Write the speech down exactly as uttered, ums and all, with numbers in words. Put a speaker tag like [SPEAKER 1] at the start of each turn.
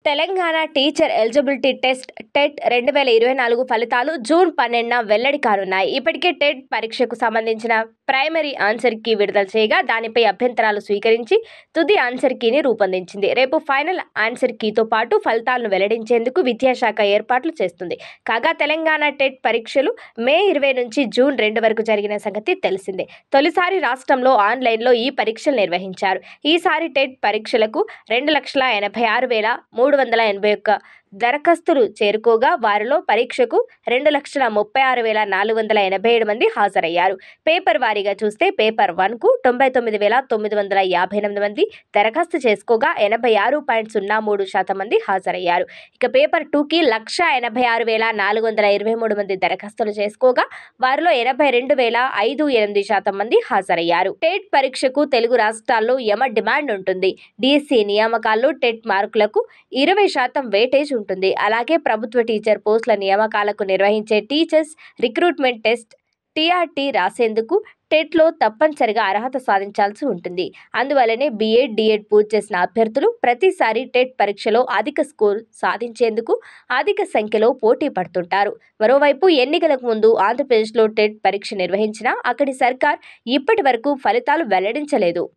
[SPEAKER 1] Telangana teacher eligibility test TET రెండు వేల ఇరవై నాలుగు ఫలితాలు జూన్ పన్నెండున వెల్లడి కానున్నాయి. ఇప్పటికే టెట్ పరీక్షకు సంబంధించిన ప్రైమరీ ఆన్సర్ కీ విడుదల చేయగా దానిపై అభ్యంతరాలు స్వీకరించి తుది ఆన్సర్ కీని రూపొందించింది. రేపు ఫైనల్ ఆన్సర్ కీతో పాటు ఫలితాలను వెల్లడించేందుకు విద్యాశాఖ ఏర్పాట్లు చేస్తుంది. కాగా తెలంగాణ టెట్ పరీక్షలు మే ఇరవై నుంచి జూన్ రెండు వరకు జరిగిన సంగతి తెలిసిందే. తొలిసారి రాష్ట్రంలో ఆన్లైన్లో ఈ పరీక్షలు నిర్వహించారు. ఈసారి టెట్ పరీక్షలకు రెండు లక్షల ఎనభై ఆరు వేల మూడు వందల ఎనభై ఒక్క దరఖాస్తులు చేరుకోగా వారిలో పరీక్షకు రెండు లక్షల ముప్పై ఆరు వేల నాలుగు వందల ఎనభై ఏడు మంది హాజరయ్యారు. పేపర్ వారీగా చూస్తే పేపర్ వన్కు తొంభై తొమ్మిది వేల తొమ్మిది వందల యాభై ఎనిమిది మంది దరఖాస్తు చేసుకోగా ఎనభై ఆరు పాయింట్ సున్నా మూడు శాతం మంది హాజరయ్యారు. ఇక పేపర్ టూకి లక్ష ఎనభై ఆరు వేల నాలుగు వందల ఇరవై మూడు మంది దరఖాస్తులు చేసుకోగా వారిలో ఎనభై రెండు వేల ఐదు ఎనిమిది శాతం మంది హాజరయ్యారు. టెట్ పరీక్షకు తెలుగు రాష్ట్రాల్లో యమ డిమాండ్ ఉంటుంది. డిఎస్సి నియామకాల్లో టెట్ మార్కులకు ఇరవై శాతం వెయిటేజ్ ఉంటుంది. అలాగే ప్రభుత్వ టీచర్ పోస్టుల నియామకాలకు నిర్వహించే టీచర్స్ రిక్రూట్మెంట్ టెస్ట్ టీఆర్టీ రాసేందుకు టెట్లో తప్పనిసరిగా అర్హత సాధించాల్సి ఉంటుంది. అందువల్లనే బీఎడ్, డిఎడ్ పూర్తి చేసిన అభ్యర్థులు ప్రతిసారి టెట్ పరీక్షలో అధిక స్కోర్ సాధించేందుకు అధిక సంఖ్యలో పోటీ పడుతుంటారు. మరోవైపు ఎన్నికలకు ముందు ఆంధ్రప్రదేశ్లో టెట్ పరీక్ష నిర్వహించినా అక్కడి సర్కార్ ఇప్పటి వరకు ఫలితాలు వెల్లడించలేదు.